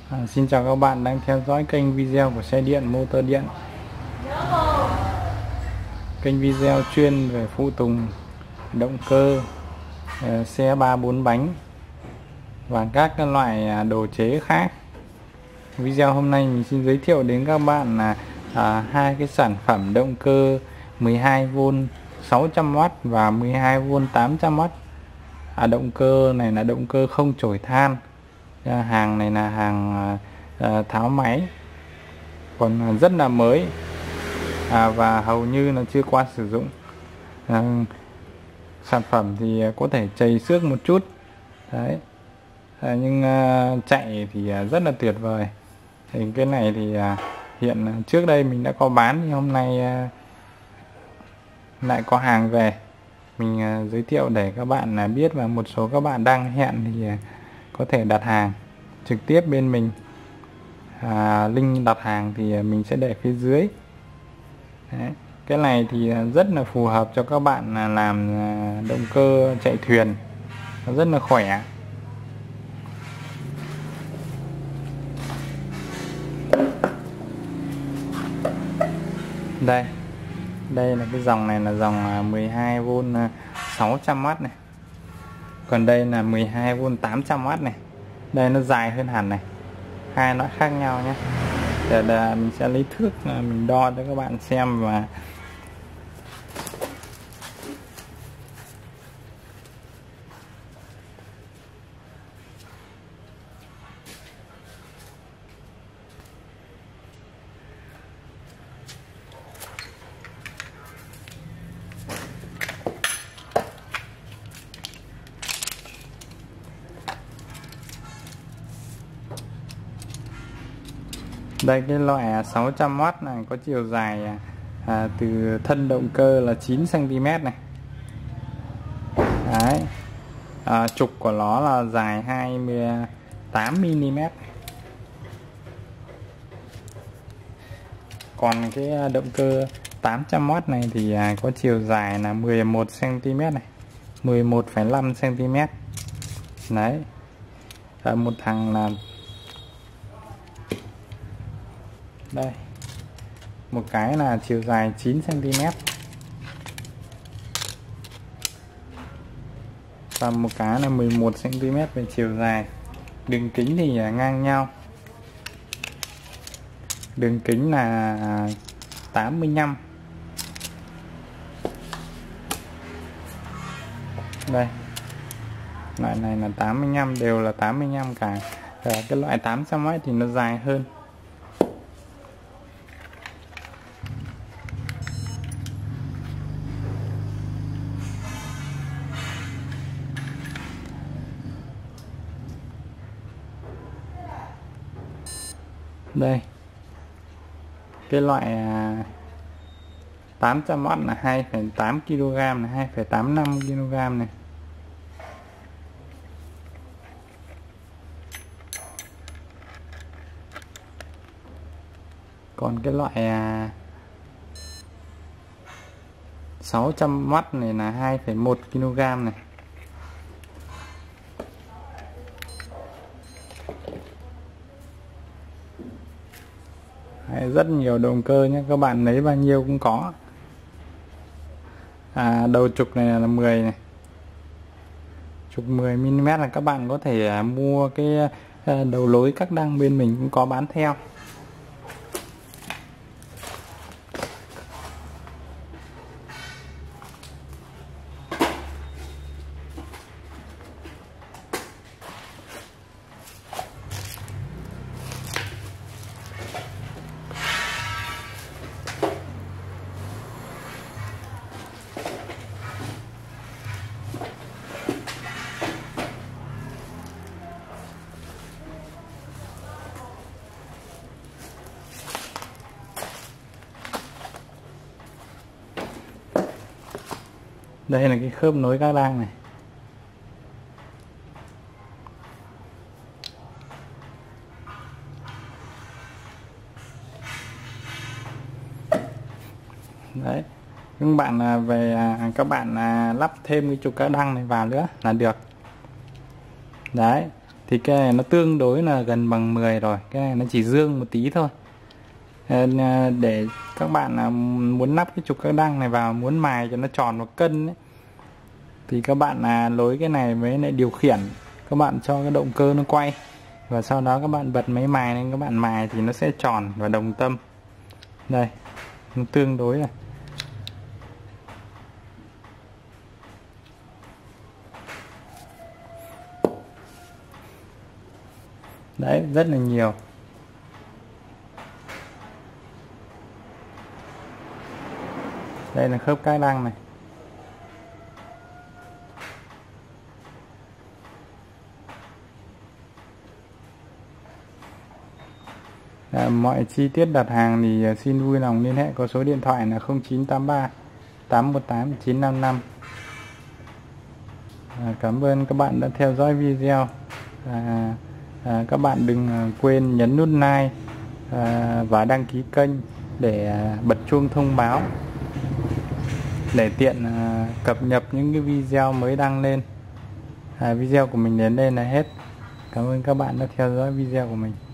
Xin chào các bạn đang theo dõi kênh video của xe điện motor điện. Kênh video chuyên về phụ tùng động cơ, xe 3-4 bánh và các loại đồ chế khác. Video hôm nay mình xin giới thiệu đến các bạn là hai cái sản phẩm động cơ 12V 600W và 12V 800W. Động cơ này là động cơ không chổi than. Hàng này là hàng tháo máy, còn rất là mới và hầu như là chưa qua sử dụng. Sản phẩm thì có thể chảy xước một chút đấy, nhưng chạy thì rất là tuyệt vời. Thì cái này thì hiện trước đây mình đã có bán, thì hôm nay lại có hàng về, mình giới thiệu để các bạn biết, và một số các bạn đang hẹn thì có thể đặt hàng trực tiếp bên mình. Link đặt hàng thì mình sẽ để phía dưới. Đấy. Cái này thì rất là phù hợp cho các bạn làm động cơ chạy thuyền, nó rất là khỏe. Đây là cái dòng này là dòng 12V 600W này, còn đây là 12V 800W này. Đây nó dài hơn hẳn này, hai nó khác nhau nhé. Để mình sẽ lấy thước mình đo cho các bạn xem. Và đây, cái loại 600W này có chiều dài từ thân động cơ là 9cm này. Đấy. Trục của nó là dài 28mm. Còn cái động cơ 800W này thì có chiều dài là 11cm này, 11,5cm. Đấy. Một thằng là đây, một cái là chiều dài 9cm và một cái là 11cm về chiều dài. Đường kính thì ngang nhau, đường kính là 85. Đây, loại này là 85, đều là 85 cả. Cái loại 800W thì nó dài hơn. Đây, cái loại 800W là 2,8 kg này, 2,85 kg này. Còn cái loại 600W này là 2,1 kg này. Rất nhiều động cơ nhé, các bạn lấy bao nhiêu cũng có. Đầu trục này là 10 này, trục 10mm là các bạn có thể mua cái đầu lối các đăng bên mình cũng có bán theo. Đây là cái khớp nối các đang này. Đấy, các bạn các bạn lắp thêm cái trục các đăng này vào nữa là được. Đấy, thì cái này nó tương đối là gần bằng 10 rồi, cái này nó chỉ dương một tí thôi. Để các bạn muốn lắp cái trục các đăng này vào, muốn mài cho nó tròn một cân ấy, thì các bạn nối cái này với lại điều khiển, các bạn cho cái động cơ nó quay và sau đó các bạn bật máy mài lên, các bạn mài thì nó sẽ tròn và đồng tâm. Đây, nó tương đối này. Đấy, rất là nhiều. Đây là khớp các đăng này. Mọi chi tiết đặt hàng thì xin vui lòng liên hệ có số điện thoại là 0983 818 955. Cảm ơn các bạn đã theo dõi video. Các bạn đừng quên nhấn nút like và đăng ký kênh để bật chuông thông báo để tiện cập nhật những cái video mới đăng lên. Video của mình đến đây là hết. Cảm ơn các bạn đã theo dõi video của mình.